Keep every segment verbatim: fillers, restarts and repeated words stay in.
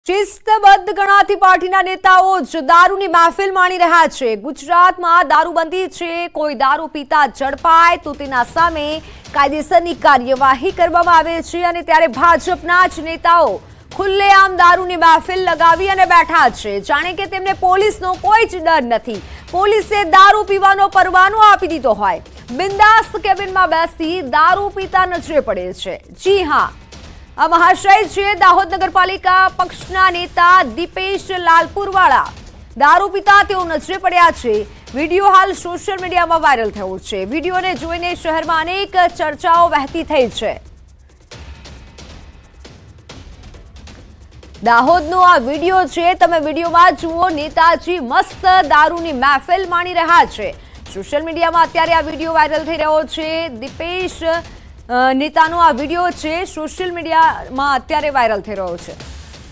શિસ્તબદ્ધ ગણાતી પાર્ટીના નેતાઓ જ દારૂની મહેફિલ માણી રહ્યા છે। ગુજરાતમાં દારૂબંધી છે, કોઈ દારૂ પીતા ઝડપાય તો તેના સામે કાયદેસરની કાર્યવાહી કરવામાં આવે છે અને ત્યારે ભાજપના જ નેતાઓ ખુલ્લેઆમ દારૂની મહેફિલ લગાવી અને બેઠા છે, જાણે કે તેમને પોલીસનો કોઈ જ ડર નથી। પોલીસે દારૂ પીવાનો પરવાનો આપી દીધો હોય, બિંદાસ્ત કેબિનમાં બેસી દારૂ પીતા નજરે પડે છે। જી હા, આ મહાશય છે દાહોદ નગરપાલિકા પક્ષના નેતા દીપેશ લાલપુરવાળા। દારૂ પીતા તેઓ નજરે પડ્યા છે। વિડીયો હાલ સોશિયલ મીડિયામાં વાયરલ થયો છે। વિડીયોને જોઈને શહેરમાં અનેક ચર્ચાઓ વહેતી થઈ છે। દાહોદનો આ વિડીયો છે, તમે વિડીયોમાં જુઓ, નેતાજી મસ્ત દારૂની મહેફિલ માણી રહ્યા છે। સોશિયલ મીડિયામાં અત્યારે આ વિડીયો વાયરલ થઈ રહ્યો છે। દીપેશ નેતાનો આ વિડીયો છે, સોશિયલ મીડિયામાં અત્યારે વાયરલ થઈ રહ્યો છે।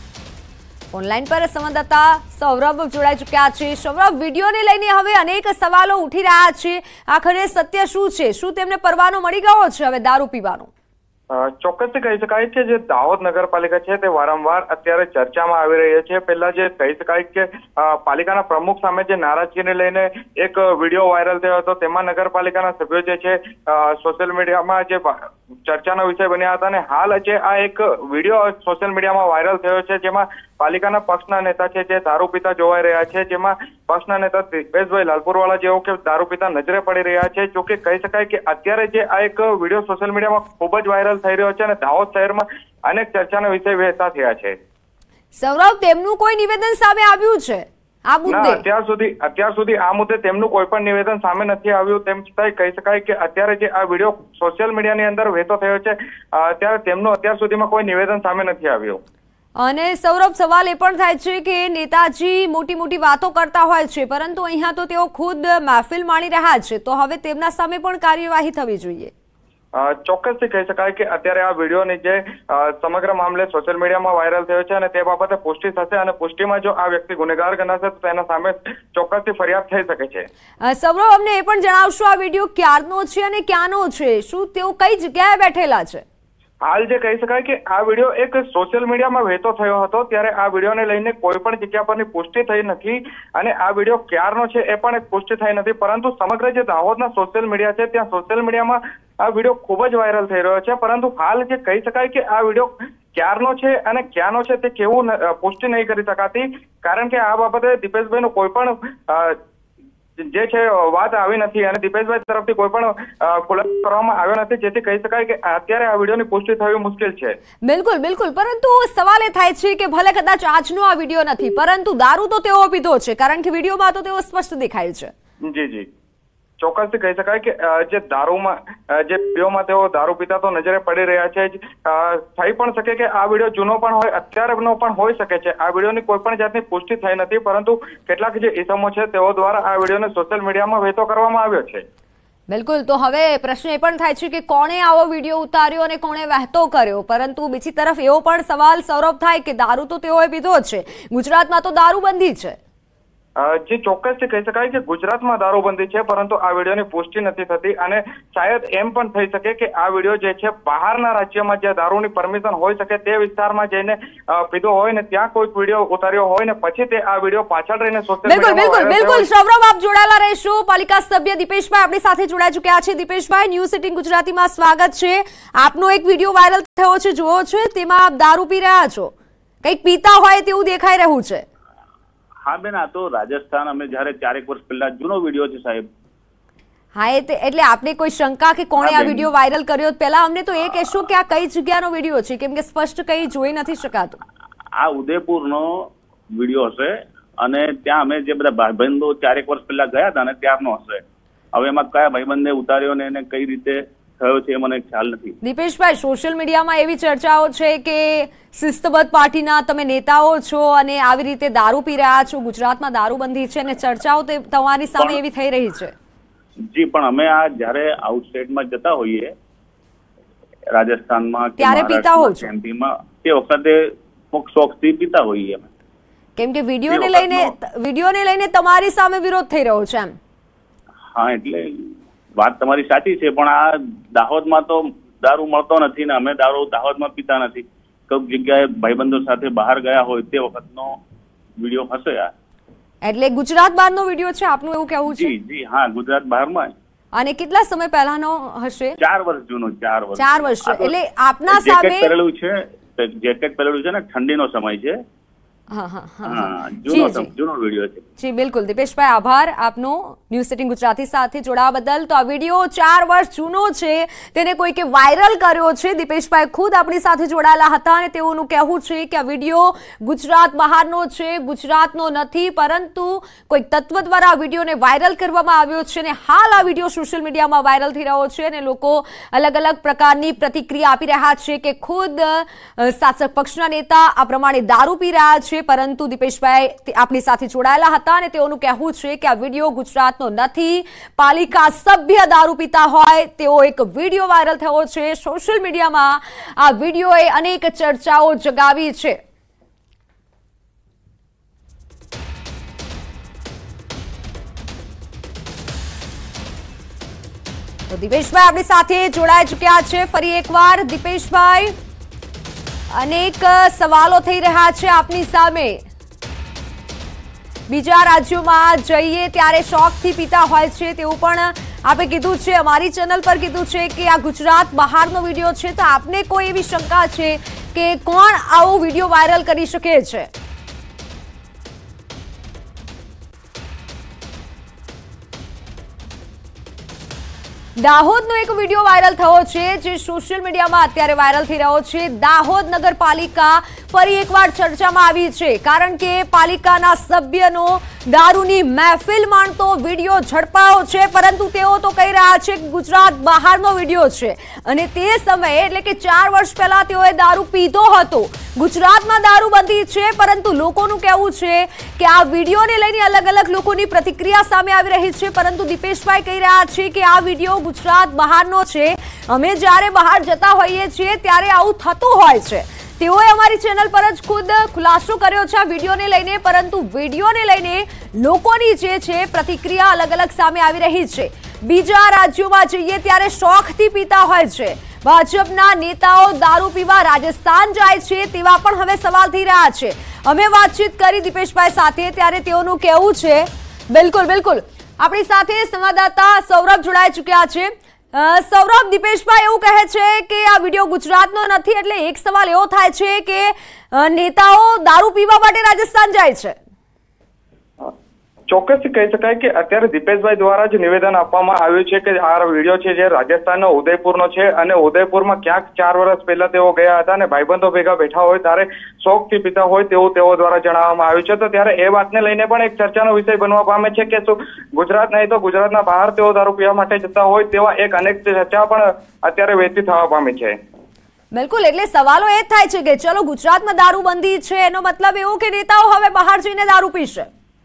ઓનલાઈન પર સંવાદદાતા સૌરભ જોડાઈ ચૂક્યા છે। સૌરભ, વિડીયોને લઈને હવે અનેક સવાલો ઉઠી રહ્યા છે, આખરે સત્ય શું છે? શું તેમને પરવાનો મળી ગયો છે હવે દારૂ પીવાનો? ચોક્કસથી કહી શકાય કે જે દાહોદ નગરપાલિકા છે તે વારંવાર અત્યારે ચર્ચામાં આવી રહી છે। પહેલા જે કહી શકાય કે પાલિકાના પ્રમુખ સામે જે નારાજગીને લઈને એક વિડીયો વાયરલ થયો હતો, તેમાં નગરપાલિકાના સભ્યો જે છે સોશિયલ મીડિયામાં જે ચર્ચાનો વિષય બન્યા હતા અને હાલ જે આ એક વિડીયો સોશિયલ મીડિયામાં વાયરલ થયો છે, જેમાં પાલિકાના પક્ષના નેતા છે જે દારૂ પીતા જોવાઈ રહ્યા છે, જેમાં પક્ષના નેતા દીપેશભાઈ લાલપુરવાળા જેવો કે દારૂ પીતા નજરે પડી રહ્યા છે। જો કે કહી શકાય કે અત્યારે જે આ એક વિડીયો સોશિયલ મીડિયામાં ખૂબ જ વાયરલ થઈ રહ્યો છે અને દાહોદ શહેરમાં અનેક ચર્ચાનો વિષય વહેતા થયા છે। સૌરભ, તેમનું કોઈ નિવેદન સામે આવ્યું છે આ મુદ્દે? અત્યાર સુધી અત્યાર સુધી આ મુદ્દે તેમનું કોઈ પણ નિવેદન સામે નથી આવ્યું। તેમ છતાંય કહી શકાય કે અત્યારે જે આ વિડીયો સોશિયલ મીડિયાની અંદર વહેતો થયો છે, ત્યારે તેમનું અત્યાર સુધીમાં કોઈ નિવેદન સામે નથી આવ્યું। અને સૌરભ, સવાલ એ પણ થાય છે કે નેતાજી મોટી મોટી વાતો કરતા હોય છે, પરંતુ અહીંયા તો તેઓ ખુદ મહેફિલ માણી રહ્યા છે, તો હવે તેમના સામે પણ કાર્યવાહી થવી જોઈએ। ચોક્કસથી કહી શકાય કે અત્યારે આ વિડીયોની જે સમગ્ર મામલે સોશિયલ મીડિયામાં વાયરલ થયો છે અને તે બાબતે પુષ્ટિ થશે અને પુષ્ટિમાં જો આ વ્યક્તિ ગુનેગાર ગણાશે તો તેના સામે ચોક્કસથી ફરિયાદ થઈ શકે છે। સૌરભ, અમને એ પણ જણાવશો આ વિડીયો ક્યારનો છે અને ક્યાંનો છે? શું તેઓ કઈ જગ્યાએ બેઠેલા છે? હાલ જે કહી શકાય કે આ વિડીયો એક સોશિયલ મીડિયામાં વહેતો થયો હતો, ત્યારે આ વિડીયોને લઈને કોઈ પણ જગ્યા પરની પુષ્ટિ થઈ નથી અને આ વિડીયો ક્યારનો છે એ પણ એક પુષ્ટિ થઈ નથી, પરંતુ સમગ્ર જે દાહોદના સોશિયલ મીડિયા છે ત્યાં સોશિયલ મીડિયામાં આ વિડીયો ખૂબ જ વાયરલ થઈ રહ્યો છે, પરંતુ હાલ જે કહી શકાય કે આ વિડીયો ક્યારનો છે અને ક્યાંનો છે તે કેવું પુષ્ટિ નહીં કરી શકાતી, કારણ કે આ બાબતે દીપેશભાઈનો કોઈ પણ જે છે વાત આવી નથી અને દીપેશભાઈ તરફથી કોઈ પણ ખુલાસો કરવામાં આવ્યો નથી, જેથી કહી શકાય કે અત્યારે આ વિડીયોની પુષ્ટિ થવી મુશ્કેલ છે। બિલકુલ બિલકુલ, પરંતુ સવાલ એ થાય છે કે ભલે કદાચ આજનો આ વિડીયો નથી, પરંતુ દારૂ તો તેઓ પીધો છે, કારણ કે વિડીયોમાં તો તેઓ સ્પષ્ટ દેખાય છે। જી જી, ચોક્કસથી કહી શકાય કે જે દારૂમાં જે વિડીયોમાં તેઓ દારૂ પીતા તો નજરે પડી રહ્યા છે। થઈ પણ શકે કે આ વિડીયો જૂનો પણ હોય, અત્યારેનો પણ હોઈ શકે છે। આ વિડીયોની કોઈ પણ જાતની પુષ્ટિ થઈ નથી, પરંતુ કેટલાક જે ઇસમો છે તેઓ દ્વારા આ વિડીયોને સોશિયલ મીડિયામાં વહેતો કરવામાં આવ્યો છે। બિલકુલ, તો હવે પ્રશ્ન એ પણ થાય છે કે કોણે આવો વિડીયો ઉતાર્યો અને કોણે વહેતો કર્યો, પરંતુ બીજી તરફ એવો પણ સવાલ સૌરભ થાય કે દારૂ તો તેઓએ પીધો છે, ગુજરાતમાં તો દારૂબંધી છે। જે ચોક્કસથી કહી શકાય કે ગુજરાતમાં દારૂબંધી છે, પરંતુ આ વિડીયોની પુષ્ટિ નથી થતી અને શાયદ એમ પણ થઈ શકે કે આ વિડીયો જે છે બહારના રાજ્યમાં જ્યાં દારૂની પરમિશન હોઈ શકે તે વિસ્તારમાં જઈને પીધો હોય ને ત્યાં કોઈ વિડીયો ઉતાર્યો હોય ને પછી તે આ વિડીયો પાછળ રહીને સોશિયલ મીડિયામાં બિલકુલ બિલકુલ સૌરભ, આપ જોડાયેલા રહેશો। પાલિકા સભ્ય દીપેશભાઈ આપણી સાથે જોડાઈ ચૂક્યા છે। દીપેશભાઈ, ન્યૂઝ એટીન ગુજરાતીમાં સ્વાગત છે। આપનો એક વિડીયો વાયરલ થયો છે, જોવો છો, તેમાં આપ દારૂ પી રહ્યા છો, કંઈક પીતા હોય તેવું દેખાઈ રહ્યું છે। હા બેન, આ તો રાજસ્થાન અમે જયારે ચારેક વર્ષ પહેલા જૂનો વિડીયો છે સાહેબ। હા, એટલે આપને કોઈ શંકા કે કોણે આ વિડીયો વાયરલ કર્યો? પહેલા અમને તો એ કહેશો કે આ કઈ જગ્યાનો વિડીયો છે, કેમ કે સ્પષ્ટ કઈ જોઈ નથી શકાતું। આ ઉદયપુરનો વિડીયો હશે અને ત્યાં અમે જે બધા ભાઈબંધો ચારેક વર્ષ પહેલા ગયા હતા ને ત્યારનો હશે। હવે એમાં કયા ભાઈબંધે ઉતાર્યો ને એને કઈ રીતે થયો છે મને ખ્યાલ નથી। દીપેશભાઈ, સોશિયલ મીડિયામાં એવી ચર્ચાઓ છે કે શિસ્તબદ્ધ પાર્ટીના તમે નેતાઓ છો અને આવી રીતે દારૂ પી રહ્યા છો, ગુજરાતમાં દારૂબંધી છે અને ચર્ચાઓ તમારી સામે એવી થઈ રહી છે। જી, પણ અમે આ જયારે આઉટસાઇડમાં જતા હોઈએ રાજસ્થાનમાં ત્યારે પીતા હો છો? એમપીમાં તે વખતે શોખથી પીતા હોઈએ અમે, કેમ કે વિડીયોને લઈને વિડીયોને લઈને તમારી સામે વિરોધ થઈ રહ્યો છે એમ? હા, એટલે વાત તમારી સાચી છે, પણ આ દાહોદમાં તો દારૂ મળતો નથી ને અમે દારૂ દાહોદમાં પીતા નથી, કોઈક જગ્યાએ ભાઈબંધો સાથે બહાર ગયા હોય તે વખતનો વિડીયો હશે આ. એટલે ગુજરાત બહારનો વિડીયો છે આપનું એવું કહેવું છે? જી જી હા, ગુજરાત બહારમાં. અને કેટલા સમય પહેલાનો હશે? ચાર વર્ષ જૂનો. ચાર વર્ષ ચાર વર્ષ એટલે આપના સામે જેકેટ પહેરેલું છે, જેકેટ પહેરેલું છે ને, ઠંડીનો સમય છે. હા હા હા, જૂનો જૂનો વિડીયો છે. જી બિલકુલ દીપેશભાઈ, આભાર આપનો ન્યૂઝ એટીન ગુજરાતી સાથે જોડાવા બદલ. તો આ વિડીયો ચાર વર્ષ જૂનો છે, તેને કોઈકે વાયરલ કર્યો છે. દીપેશભાઈ ખુદ આપણી સાથે જોડાયેલા હતા અને તેઓનું કહેવું છે કે આ વિડીયો ગુજરાત બહારનો છે, ગુજરાતનો નથી, પરંતુ કોઈક તત્વ દ્વારા આ વિડીયોને વાયરલ કરવામાં આવ્યો છે અને હાલ આ વિડીયો સોશિયલ મીડિયામાં વાયરલ થઈ રહ્યો છે અને લોકો અલગ અલગ પ્રકારની પ્રતિક્રિયા આપી રહ્યા છે કે ખુદ શાસક પક્ષના નેતા આ પ્રમાણે દારૂ પી રહ્યા છે. પરંતુ દીપેશભાઈ આપણી સાથે જોડાયેલા હતા અને તેઓનું કહેવું છે કે આ વિડીયો ગુજરાતનો નથી. પાલિકા સભ્ય દારૂ પીતા હોય તેવો એક વિડીયો વાયરલ થયો છે. સોશિયલ મીડિયામાં આ વિડીયોએ અનેક ચર્ચાઓ જગાવી છે. તો દીપેશભાઈ આપણી સાથે જોડાઈ ચૂક્યા છે. ફરી એકવાર દીપેશભાઈ, અનેક સવાલો થઈ રહ્યા છે આપની સામે. બીજા રાજ્યોમાં જઈએ ત્યારે શોખથી પીતા હોય છે તેવું પણ આપે કીધું છે, અમારી ચેનલ પર કીધું છે કે આ ગુજરાત બહારનો વિડીયો છે. તો આપને કોઈ એવી શંકા છે કે કોણ આવો વિડીયો વાયરલ કરી શકે છે? દાહોદનો એક વિડીયો વાયરલ થયો છે જે સોશિયલ મીડિયામાં અત્યારે વાયરલ થઈ રહ્યો છે. દાહોદ નગરપાલિકા ફરી એકવાર ચર્ચામાં આવી છે, કારણ કે પાલિકાના સભ્યનો દારૂની મહેફિલ માણતો વિડીયો ઝડપાયો છે, પરંતુ તેઓ તો કહી રહ્યા છે કે ગુજરાત બહારનો વિડીયો છે અને તે સમયે એટલે કે ચાર વર્ષ પહેલા તેઓએ દારૂ પીધો હતો. ગુજરાતમાં દારૂબંધી છે, પરંતુ લોકોનું કહેવું છે કે આ વિડીયોને લઈને અલગ અલગ લોકોની પ્રતિક્રિયા સામે આવી રહી છે. પરંતુ દીપેશભાઈ કહી રહ્યા છે કે આ વિડીયો ગુજરાત બહારનો છે. અમે જ્યારે બહાર જતા હોઈએ છીએ ત્યારે આવું થતું હોય છે. તેઓએ અમારી ચેનલ પર જ ખુદ ખુલાસો કર્યો છે આ વિડીયોને લઈને, પરંતુ વિડીયોને લઈને લોકોની જે છે પ્રતિક્રિયા અલગ અલગ સામે આવી રહી છે. બીજા રાજ્યોમાં જઈએ ત્યારે શોખથી પીતા હોય છે. ભાજપના નેતાઓ દારૂ પીવા રાજસ્થાન જાય છે તેવા પણ હવે સવાલ થઈ રહ્યા છે. અમે વાતચીત કરી દીપેશભાઈ સાથે ત્યારે તેઓનું કહેવું છે. બિલકુલ બિલકુલ આપણી સાથે સંવાદદાતા સૌરભ જોડાઈ ચૂક્યા છે. સૌરભ, દીપેશભાઈ એવું કહે છે કે આ વિડીયો ગુજરાતનો નથી, એટલે એક સવાલ એવો થાય છે કે નેતાઓ દારૂ પીવા માટે રાજસ્થાન જાય છે. ચોક્કસથી કહી શકાય કે અત્યારે દીપેશભાઈ દ્વારા જ નિવેદન આપવામાં આવ્યું છે કે આ વિડીયો છે જે રાજસ્થાનનો ઉદયપુરનો છે અને ઉદયપુરમાં ક્યાંક ચાર વર્ષ પહેલા તેઓ ગયા હતા અને ભાઈબંધો ભેગા બેઠા હોય ત્યારે શોખથી પીતા હોય તેવું તેઓ દ્વારા જણાવવામાં આવ્યું છે. તો ત્યારે એ વાતને લઈને પણ એક ચર્ચાનો વિષય બનવા પામે છે કે શું ગુજરાત નહીં તો ગુજરાતના બહાર તેઓ દારૂ પીવા માટે જતા હોય તેવા એક અનેક ચર્ચા પણ અત્યારે વહેતી થવા પામી છે. બિલકુલ, એટલે સવાલો એ થાય છે કે ચલો ગુજરાતમાં દારૂબંધી છે એનો મતલબ એવો કે નેતાઓ હવે બહાર જઈને દારૂ પીશે.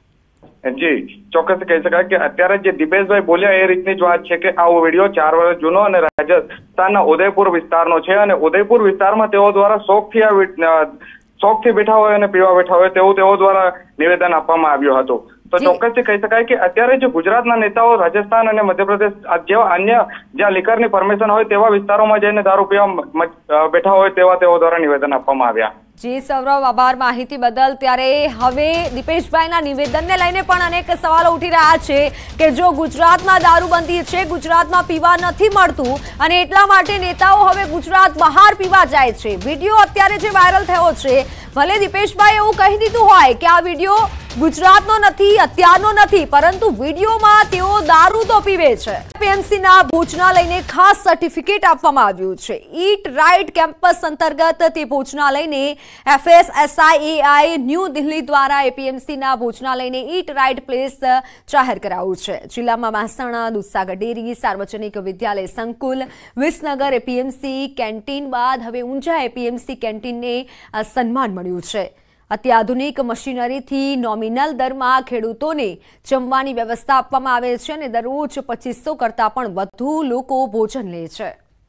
જી ચોક્કસ કહી શકાય કે અત્યારે જે દીપેશભાઈ બોલ્યા એ રીતની જ વાત છે કે આ વિડીયો ચાર વર્ષ જૂનો અને રાજસ્થાનના ઉદયપુર વિસ્તારનો છે અને ઉદયપુર વિસ્તારમાં તેઓ દ્વારા શોખથી આ શોખથી બેઠા હોય અને પીવા બેઠા હોય તેવું તેઓ દ્વારા નિવેદન આપવામાં આવ્યું હતું. તો ચોક્કસથી કહી શકાય કે અત્યારે જે ગુજરાતના નેતાઓ રાજસ્થાન અને મધ્યપ્રદેશ જેવા અન્ય જ્યાં લીકરની પરમિશન હોય તેવા વિસ્તારોમાં જઈને દારૂ પીવા બેઠા હોય તેવા તેઓ દ્વારા નિવેદન આપવામાં આવ્યા. જી સૌરભ, આભાર માહિતી બદલ. ત્યારે હવે દીપેશભાઈના નિવેદનને લઈને પણ અનેક સવાલો ઉઠી રહ્યા છે કે જો ગુજરાતમાં દારૂબંધી છે, ગુજરાતમાં પીવા નથી મળતું અને એટલા માટે નેતાઓ હવે ગુજરાત બહાર પીવા જાય છે. વિડીયો અત્યારે જે વાયરલ થયો છે, ભલે દીપેશભાઈ એવું કહી દીધું હોય કે આ વિડીયો ગુજરાતનો નથી, અત્યારનો નથી, પરંતુ વિડીયોમાં તેઓ દારૂ તો પીવે છે. એપીએમસીના ભોજનાલયને ખાસ સર્ટિફિકેટ આપવામાં આવ્યું છે. ઈટ રાઇટ કેમ્પસ અંતર્ગત તે ભોજનાલયને એફએસએસઆઈએઆઈ ન્યૂ દિલ્હી દ્વારા એપીએમસીના ભોજનાલયને ઈટ રાઇટ પ્લેસ જાહેર કરાયું છે. જિલ્લામાં મહેસાણા, દૂધસાગર ડેરી, સાર્વજનિક વિદ્યાલય સંકુલ, વિસનગર એપીએમસી કેન્ટીન બાદ હવે ઊંઝા એપીએમસી કેન્ટીનને સન્માન મળ્યું છે. અત્યાધુનિક મશીનરીથી નોમિનલ દરમાં ખેડૂતોને જમવાની વ્યવસ્થા આપવામાં આવે છે અને દરરોજ પચીસો કરતા પણ વધુ લોકો ભોજન લે છે.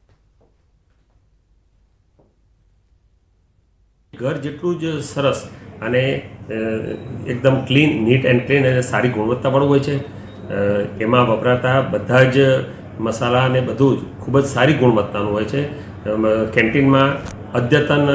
ઘર જેટલું જ સરસ અને એકદમ ક્લીન, નીટ એન્ડ ક્લીન અને સારી ગુણવત્તાવાળું હોય છે. એમાં વપરાતા બધા જ મસાલા અને બધું જ ખૂબ જ સારી ગુણવત્તાનું હોય છે. કેન્ટીનમાં અદ્યતન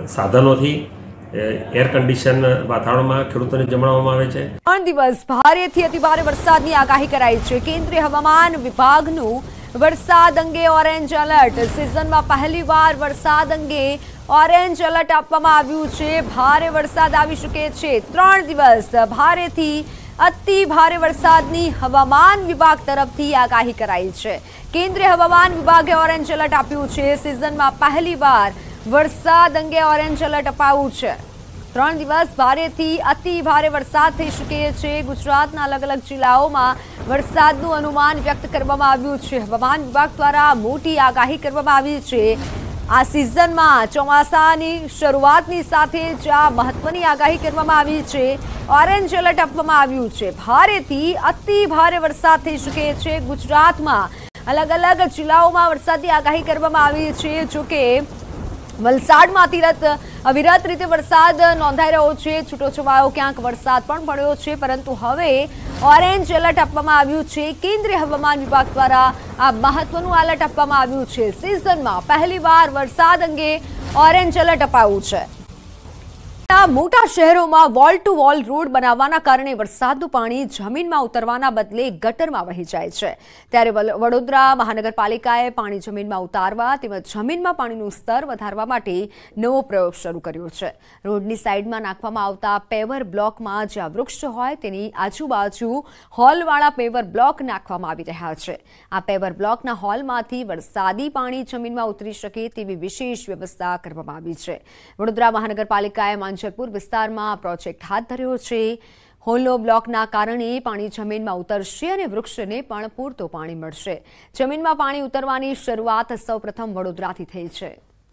સાધનોથી એર કન્ડિશન વાતાવરણમાં ખેડૂતોને જમાડવામાં આવે છે. ત્રણ દિવસ ભારેથી અતિભારે વરસાદની આગાહી કરાઈ છે. કેન્દ્રીય હવામાન વિભાગનું વરસાદ અંગે ઓરેન્જ એલર્ટ. સિઝનમાં પહેલીવાર વરસાદ અંગે ઓરેન્જ એલર્ટ આપવામાં આવ્યું છે. ભારે વરસાદ આવી શકે છે. ત્રણ દિવસ ભારેથી અતિ ભારે વરસાદની હવામાન વિભાગ તરફથી આગાહી કરાઈ છે. કેન્દ્રીય હવામાન વિભાગે ઓરેન્જ એલર્ટ આપ્યું છે. સિઝનમાં પહેલીવાર વરસાદ અંગે ઓરેન્જ એલર્ટ અપાયું છે. ત્રણ દિવસ ભારેથી અતિ ભારે વરસાદ થઈ શકે છે. ગુજરાતના અલગ અલગ જિલ્લાઓમાં વરસાદનું અનુમાન વ્યક્ત કરવામાં આવ્યું છે. હવામાન વિભાગ દ્વારા મોટી આગાહી કરવામાં આવી છે. આ સિઝનમાં ચોમાસાની શરૂઆતની સાથે જ આ મહત્વની આગાહી કરવામાં આવી છે. ઓરેન્જ એલર્ટ આપવામાં આવ્યું છે. ભારેથી અતિ ભારે વરસાદ થઈ શકે છે. ગુજરાતમાં અલગ અલગ જિલ્લાઓમાં વરસાદની આગાહી કરવામાં આવી છે. જોકે વલસાડમાં અતિરત અવિરત રીતે વરસાદ નોંધાઈ રહ્યો છે. છૂટોછવાયો ક્યાંક વરસાદ પણ પડ્યો છે, પરંતુ હવે ઓરેન્જ એલર્ટ આપવામાં આવ્યું છે. કેન્દ્રીય હવામાન વિભાગ દ્વારા આ મહત્વનું એલર્ટ આપવામાં આવ્યું છે. સિઝનમાં પહેલીવાર વરસાદ અંગે ઓરેન્જ એલર્ટ અપાયું છે. મોટા શહેરોમાં વોલ ટુ વોલ રોડ બનાવવાના કારણે વરસાદનું પાણી જમીનમાં ઉતરવાના બદલે ગટરમાં વહી જાય છે. ત્યારે વડોદરા મહાનગરપાલિકાએ પાણી જમીનમાં ઉતારવા તેમજ જમીનમાં પાણીનું સ્તર વધારવા માટે નવો પ્રયોગ શરૂ કર્યો છે. રોડની સાઈડમાં નાખવામાં આવતા પેવર બ્લોકમાં જ્યાં વૃક્ષ હોય તેની આજુબાજુ હોલવાળા પેવર બ્લોક નાખવામાં આવી રહ્યા છે. આ પેવર બ્લોકના હોલમાંથી વરસાદી પાણી જમીનમાં ઉતરી શકે તેવી વિશેષ વ્યવસ્થા કરવામાં આવી છે. વડોદરા મહાનગરપાલિકાએ માંજલપુર વિસ્તારમાં પ્રોજેક્ટ હાથ ધર્યો છે. હોલો બ્લોકના કારણે પાણી જમીનમાં ઉતરશે અને વૃક્ષને પણ પૂરતું પાણી મળશે. જમીનમાં પાણી ઉતરવાની શરૂઆત સૌપ્રથમ વડોદરાથી થઈ છે.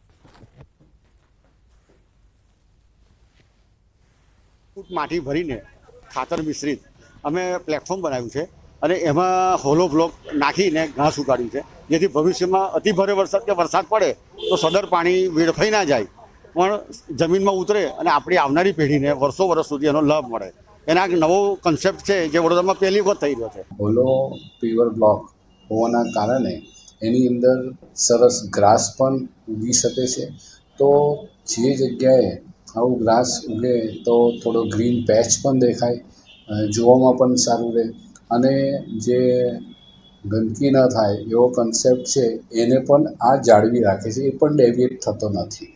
માટી ભરીને ખાતર મિશ્રિત અમે પ્લેટફોર્મ બનાવ્યું છે અને એમાં હોલો બ્લોક નાખીને ઘાસ ઉગાડ્યું છે, જેથી ભવિષ્યમાં અતિ ભારે વરસાદ કે વરસાદ પડે તો સદર પાણી વેડફાઈ ના જાય પણ જમીનમાં ઉતરે અને આપણી આવનારી પેઢીને વર્ષો વર્ષ સુધી એનો લાભ મળે. એના એક નવો કન્સેપ્ટ છે જે વડોદરામાં પહેલી વખત થઈ રહ્યો છે. હોલો પેવર બ્લોક હોવાના કારણે એની અંદર સરસ ગ્રાસ પણ ઉગી શકે છે. તો જે જગ્યાએ આવું ગ્રાસ ઉગે તો થોડો ગ્રીન પેચ પણ દેખાય, જોવામાં પણ સારું રહે અને જે ગંદકી ન થાય એવો કન્સેપ્ટ છે એને પણ આ જાળવી રાખે છે. એ પણ ડેવિએટ થતો નથી.